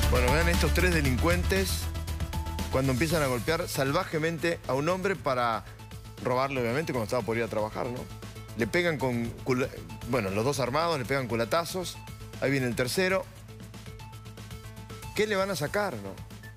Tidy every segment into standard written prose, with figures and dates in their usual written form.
Bueno, vean estos tres delincuentes cuando empiezan a golpear salvajemente a un hombre para robarle, obviamente, cuando estaba por ir a trabajar, ¿no? Le pegan con... Bueno, los dos armados le pegan culatazos. Ahí viene el tercero. ¿Qué le van a sacar, no?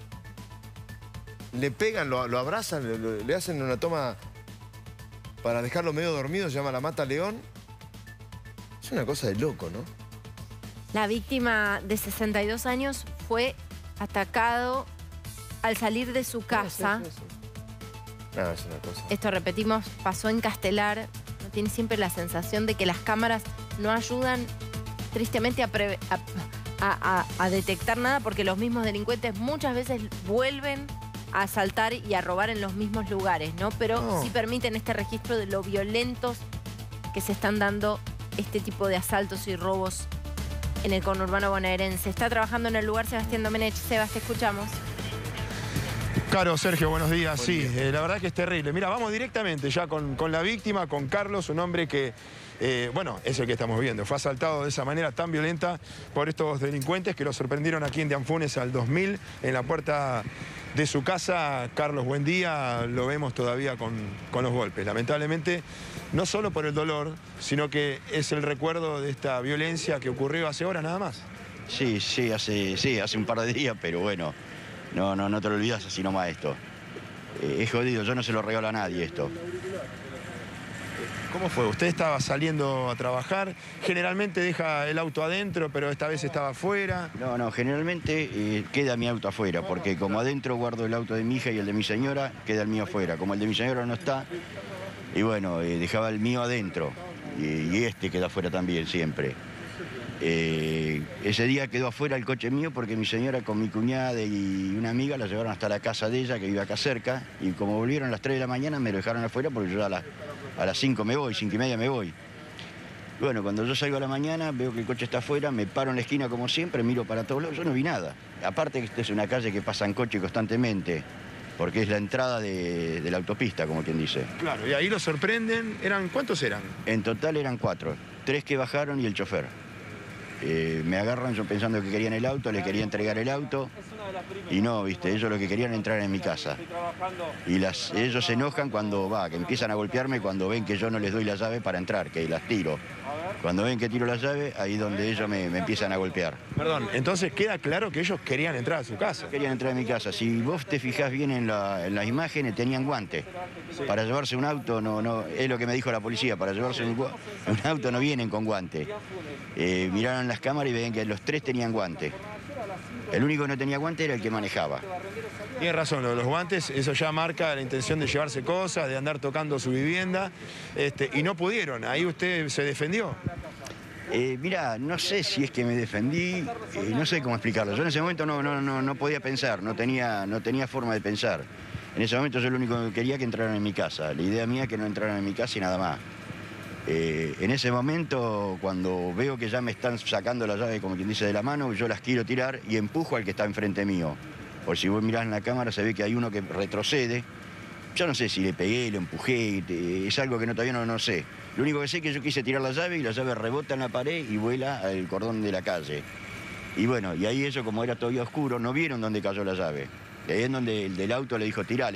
Le pegan, lo abrazan, le hacen una toma para dejarlo medio dormido, se llama la mata león. Es una cosa de loco, ¿no? La víctima de 62 años fue atacado al salir de su casa. No, es una cosa. Esto, repetimos, pasó en Castelar. Uno tiene siempre la sensación de que las cámaras no ayudan, tristemente, a detectar nada, porque los mismos delincuentes muchas veces vuelven a asaltar y a robar en los mismos lugares, ¿no? Pero sí permiten este registro de lo violentos que se están dando este tipo de asaltos y robos en el conurbano bonaerense. Está trabajando en el lugar Sebastián Domenech. Sebas, te escuchamos. Caro, Sergio, buenos días. Buen Sí, día. la verdad que es terrible. Mira, vamos directamente ya con la víctima, con Carlos, un hombre que, bueno, es el que estamos viendo. Fue asaltado de esa manera tan violenta por estos delincuentes que lo sorprendieron aquí en Dianfunes al 2000, en la puerta de su casa. Carlos, buen día. Lo vemos todavía con los golpes. Lamentablemente, no solo por el dolor, sino que es el recuerdo de esta violencia que ocurrió hace horas nada más. Sí, hace un par de días, pero bueno, no te lo olvidas así nomás esto. Es jodido, yo no se lo regalo a nadie esto. ¿Cómo fue? Usted estaba saliendo a trabajar, generalmente deja el auto adentro, pero esta vez estaba afuera. No, generalmente queda mi auto afuera, porque como adentro guardo el auto de mi hija y el de mi señora, queda el mío afuera. Como el de mi señora no está, y bueno, dejaba el mío adentro, y este queda afuera también siempre. Ese día quedó afuera el coche mío porque mi señora con mi cuñada y una amiga la llevaron hasta la casa de ella, que vive acá cerca, y como volvieron a las 3 de la mañana me lo dejaron afuera porque yo a las 5 me voy, 5 y media me voy. Bueno, cuando yo salgo a la mañana, veo que el coche está afuera, me paro en la esquina como siempre, miro para todos lados, yo no vi nada. Aparte que esta es una calle que pasan coches constantemente, porque es la entrada de la autopista, como quien dice. Claro, y ahí lo sorprenden. ¿Cuántos eran? En total eran 4, 3 que bajaron y el chofer. Me agarran yo pensando que querían el auto, les quería entregar el auto y no, viste, ellos lo que querían era entrar en mi casa. Y ellos se enojan que empiezan a golpearme cuando ven que yo no les doy la llave para entrar, que las tiro. Cuando ven que tiro la llave, ahí es donde ellos me empiezan a golpear. Perdón, entonces queda claro que ellos querían entrar a su casa. Querían entrar en mi casa. Si vos te fijás bien en las imágenes, tenían guantes. Sí. Para llevarse un auto, no, es lo que me dijo la policía, para llevarse un auto no vienen con guantes. Miraron las cámaras y ven que los 3 tenían guantes. El único que no tenía guante era el que manejaba. Tiene razón, los guantes, eso ya marca la intención de llevarse cosas, de andar tocando su vivienda, y no pudieron. Ahí usted se defendió. Mira, no sé si es que me defendí, no sé cómo explicarlo. Yo en ese momento no podía pensar, no tenía forma de pensar. En ese momento yo lo único que quería que entraran en mi casa. La idea mía es que no entraran en mi casa y nada más. En ese momento, cuando veo que ya me están sacando la llave, como quien dice, de la mano, yo las quiero tirar y empujo al que está enfrente mío. Por si vos mirás en la cámara, se ve que hay uno que retrocede. Yo no sé si le pegué, lo empujé, es algo que todavía no sé. Lo único que sé es que yo quise tirar la llave y la llave rebota en la pared y vuela al cordón de la calle. Y bueno, y ahí ellos, como era todavía oscuro, no vieron dónde cayó la llave. Y ahí es donde el del auto le dijo, tirale.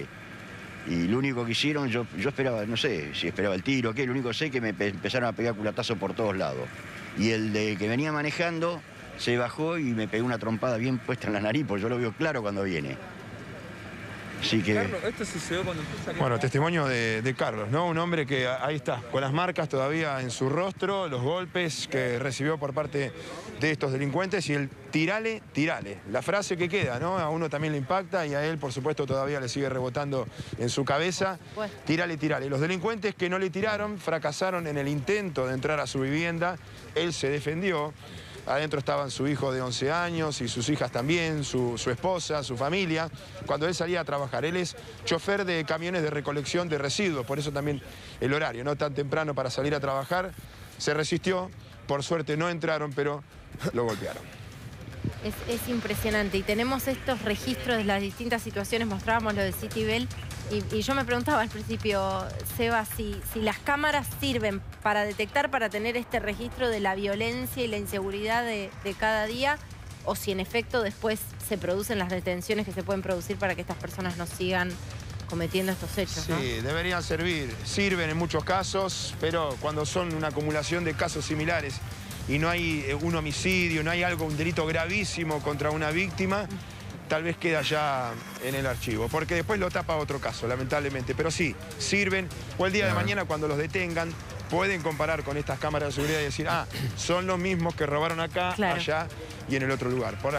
Y lo único que hicieron, yo esperaba, no sé si esperaba el tiro o qué, lo único que sé es que me empezaron a pegar culatazos por todos lados. Y el de que venía manejando se bajó y me pegó una trompada bien puesta en la nariz, porque yo lo veo claro cuando viene. Así que... Carlos, esto sucedió cuando tú salías. Bueno, testimonio de Carlos, ¿no? Un hombre que ahí está, con las marcas todavía en su rostro, los golpes que recibió por parte de estos delincuentes y el tirale. La frase que queda, ¿no? A uno también le impacta y a él, por supuesto, todavía le sigue rebotando en su cabeza. Bueno. Tirale. Los delincuentes que no le tiraron fracasaron en el intento de entrar a su vivienda. Él se defendió. Adentro estaban su hijo de 11 años y sus hijas también, su esposa, su familia, cuando él salía a trabajar. Él es chofer de camiones de recolección de residuos, por eso también el horario, no tan temprano para salir a trabajar. Se resistió, por suerte no entraron, pero lo golpearon. Es impresionante y tenemos estos registros de las distintas situaciones, mostrábamos lo de Citibel y yo me preguntaba al principio, Seba, si las cámaras sirven para detectar, para tener este registro de la violencia y la inseguridad de cada día, o si en efecto después se producen las detenciones que se pueden producir para que estas personas no sigan cometiendo estos hechos, ¿no? Sí, deberían servir. Sirven en muchos casos, pero cuando son una acumulación de casos similares y no hay un homicidio, no hay un delito gravísimo contra una víctima, tal vez queda ya en el archivo, porque después lo tapa otro caso, lamentablemente. Pero sí, sirven. O el día de mañana, cuando los detengan, pueden comparar con estas cámaras de seguridad y decir, son los mismos que robaron acá, Claro. allá y en el otro lugar.